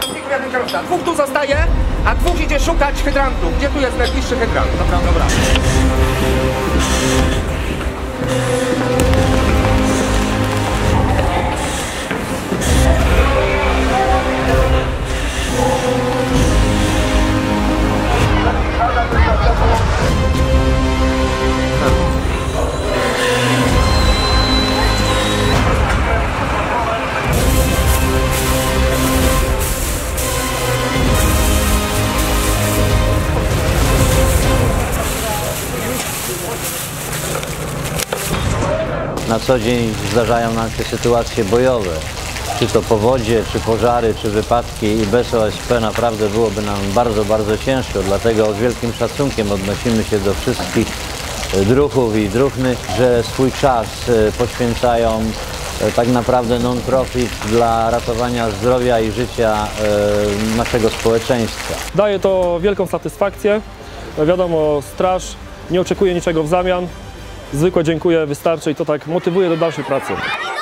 Dwóch tu zostaje, a dwóch idzie szukać hydrantu. Gdzie tu jest najbliższy hydrant? Dobra, dobra. Na co dzień zdarzają nam się sytuacje bojowe, czy to powodzie, czy pożary, czy wypadki i bez OSP naprawdę byłoby nam bardzo, bardzo ciężko. Dlatego z wielkim szacunkiem odnosimy się do wszystkich druhów i druhny, że swój czas poświęcają tak naprawdę non-profit dla ratowania zdrowia i życia naszego społeczeństwa. Daje to wielką satysfakcję. Wiadomo, straż nie oczekuje niczego w zamian. Zwykłe dziękuję wystarczy i to tak motywuje do dalszej pracy.